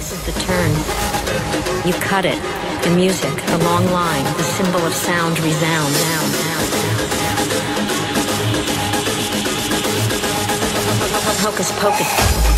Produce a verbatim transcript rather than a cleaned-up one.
This is the turn. You cut it. The music, the long line, the symbol of sound resound. Down, down, down. Hocus pocus.